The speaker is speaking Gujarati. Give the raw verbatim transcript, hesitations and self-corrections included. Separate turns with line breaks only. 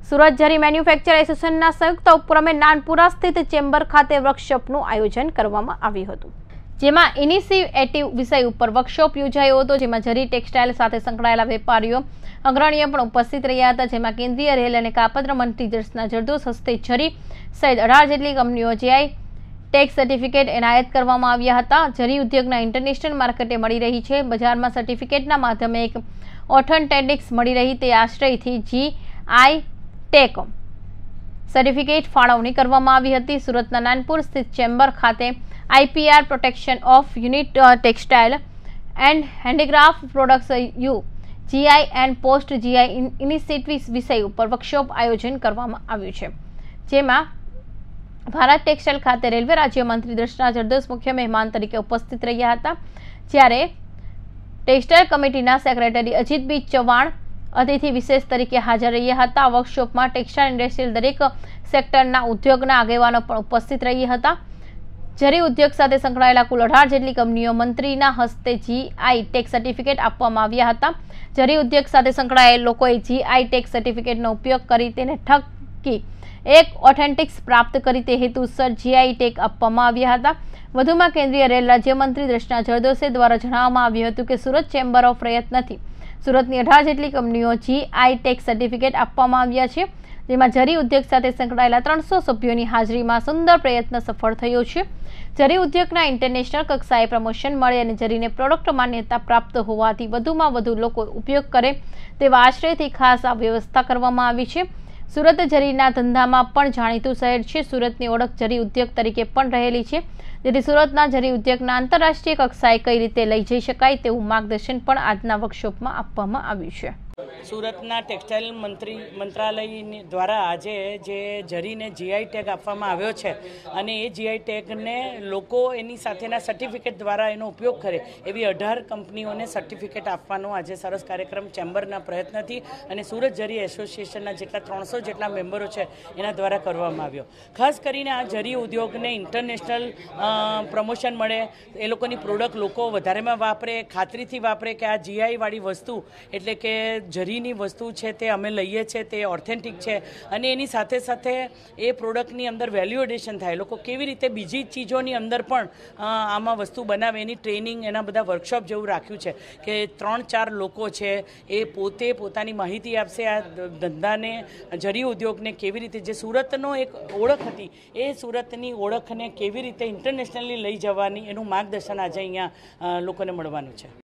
સુરત જરી મેન્યુફેક્ચર એસોસિએશનના સંયુક્ત ઉપક્રમે નાનપુરા સ્થિત ચેમ્બર ખાતે વર્કશોપનું આયોજન કરવામાં આવ્યું હતું, જેમાં ઇનિશિયેટિવ વિષય ઉપર વર્કશોપ યોજાયો હતો, જેમાં જરી ટેક્સટાઇલ સાથે સંકળાયેલા વેપારીઓ અગ્રણીઓ પણ ઉપસ્થિત રહ્યા હતા, જેમાં કેન્દ્રીય રેલ અને કાપડ મંત્રી દર્શના જરદોસ હસ્તે જરી સહિત અઢાર જેટલી કંપનીઓ જીઆઈ ટેગ સર્ટિફિકેટ એનાયત કરવામાં આવ્યા હતા। જરી ઉદ્યોગના ઇન્ટરનેશનલ માર્કેટે મળી રહી છે બજારમાં સર્ટિફિકેટના માધ્યમે એક ઓથેન્ટિક્સ મળી રહી તે આશ્રયથી જીઆઈ ટેગ સર્ટિફિકેટ ફાળવણી કરવામાં આવી હતી। સુરતના નાનપુર સ્થિત ચેમ્બર ખાતે IPR protection of unit textile and handicraft products U GI and post GI initiative વિષય ઉપર વર્કશોપ આયોજન કરવામાં આવ્યું છે, જેમાં ભારત ટેક્સટાઇલ ખાતે રેલવે રાજ્યમંત્રી દર્શના જરદોસ મુખ્ય મહેમાન તરીકે ઉપસ્થિત રહ્યા હતા, જ્યારે ટેક્સટાઇલ કમિટીના સેક્રેટરી અજીતબી ચૌહાણ અતિથિ વિશેષ તરીકે હાજર રહ્યા હતા। વર્કશોપમાં ટેક્સટાઇલ ઇન્ડસ્ટ્રીયલ દરેક સેક્ટરના ઉદ્યોગના આગેવાનો પણ ઉપસ્થિત રહ્યા હતા। જરી ઉદ્યોગ સાથે સંકળાયેલા કુલ અઢાર જેટલી કંપનીઓ મંત્રીના હસ્તે જીઆઈ ટેગ સર્ટિફિકેટ આપવામાં આવ્યા હતા। જરી ઉદ્યોગ સાથે સંકળાયેલ લોકોએ જીઆઈ ટેગ સર્ટિફિકેટનો ઉપયોગ કરી તેને ઠકી એક ઓથેન્ટિક્સ પ્રાપ્ત કરી તે હેતુસર જીઆઈ ટેગ આપવામાં આવ્યા હતા। વધુમાં કેન્દ્રીય રેલ રાજ્યમંત્રી દર્શના જરદોસે દ્વારા જણાવવામાં આવ્યું હતું કે સુરત ચેમ્બર ઓફ રયત નથી, સુરતની અઢાર જેટલી કંપનીઓ જીઆઈ ટેગ સર્ટિફિકેટ આપવામાં આવ્યા છે, જેમાં જરી ઉદ્યોગ સાથે સંકળાયેલા ત્રણસો સભ્યોની હાજરીમાં સુંદર પ્રયત્ન સફળ થયો છે। જરી ઉદ્યોગના ઇન્ટરનેશનલ કક્ષાએ પ્રમોશન મળે અને જરીને પ્રોડક્ટ માન્યતા પ્રાપ્ત હોવાથી વધુમાં વધુ લોકો ઉપયોગ કરે તેવા આશ્રયથી ખાસ આ વ્યવસ્થા કરવામાં આવી છે। સુરત જરીના ધંધામાં પણ જાણીતું શહેર છે। સુરતની ઓળખ જરી ઉદ્યોગ તરીકે પણ રહેલી છે, જેથી સુરતના જરી ઉદ્યોગના આંતરરાષ્ટ્રીય કક્ષાએ કઈ રીતે લઈ જઈ શકાય તેવું માર્ગદર્શન પણ આજના વર્કશોપમાં આપવામાં આવ્યું છે।
સુરતના ટેક્સટાઇલ મંત્રી મંત્રાલય દ્વારા આજે જે જરીને જીઆઈ ટેગ આપવામાં આવ્યો છે અને એ જીઆઈ ટેગને લોકો એની સાથેના સર્ટિફિકેટ દ્વારા એનો ઉપયોગ કરે એવી અઢાર કંપનીઓને સર્ટિફિકેટ આપવાનો આજે સરસ કાર્યક્રમ ચેમ્બરના પ્રયત્નથી અને સુરત જરી એસોસિએશનના જેટલા ત્રણસો જેટલા મેમ્બરો છે એના દ્વારા કરવામાં આવ્યો। ખાસ કરીને આ જરી ઉદ્યોગને ઇન્ટરનેશનલ પ્રમોશન મળે, એ લોકોની પ્રોડક્ટ લોકો વધારેમાં વાપરે, ખાતરીથી વાપરે કે આ જીઆઈ વાળી વસ્તુ એટલે કે જરીની વસ્તુ છે તે અમે લઈએ છીએ, તે ઓથેન્ટિક છે અને એની સાથે સાથે એ પ્રોડક્ટની અંદર વેલ્યુ એડિશન થાય, લોકો કેવી રીતે બીજી ચીજોની અંદર પણ આમાં વસ્તુ બનાવે એની ટ્રેનિંગ, એના બધા વર્કશોપ જેવું રાખ્યું છે કે ત્રણ ચાર લોકો છે એ પોતે પોતાની માહિતી આપશે આ ધંધાને, જરી ઉદ્યોગને કેવી રીતે, જે સુરતનો એક ઓળખ હતી એ સુરતની ઓળખને કેવી રીતે ઇન્ટરનેશનલી લઈ જવાની એનું માર્ગદર્શન આજે અહીંયા લોકોને મળવાનું છે।